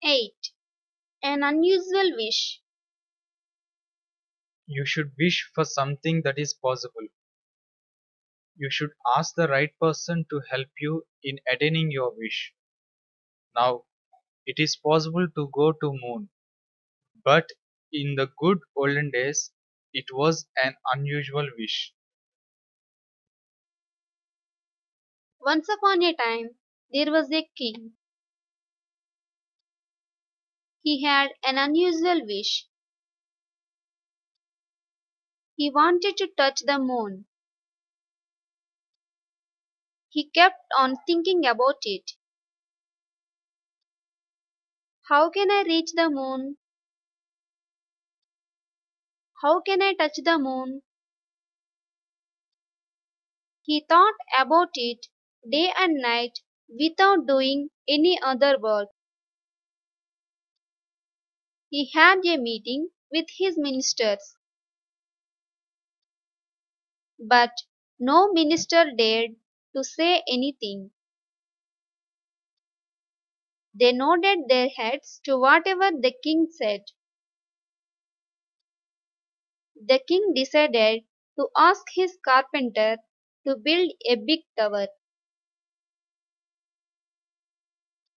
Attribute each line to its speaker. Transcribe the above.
Speaker 1: 8. An unusual wish.
Speaker 2: You should wish for something that is possible. You should ask the right person to help you in attaining your wish. Now, it is possible to go to moon, but in the good olden days, it was an unusual wish.
Speaker 1: Once upon a time, there was a king. He had an unusual wish. He wanted to touch the moon. He kept on thinking about it. How can I reach the moon? How can I touch the moon? He thought about it day and night without doing any other work. He had a meeting with his ministers, but no minister dared to say anything. They nodded their heads to whatever the king said. The king decided to ask his carpenter to build a big tower.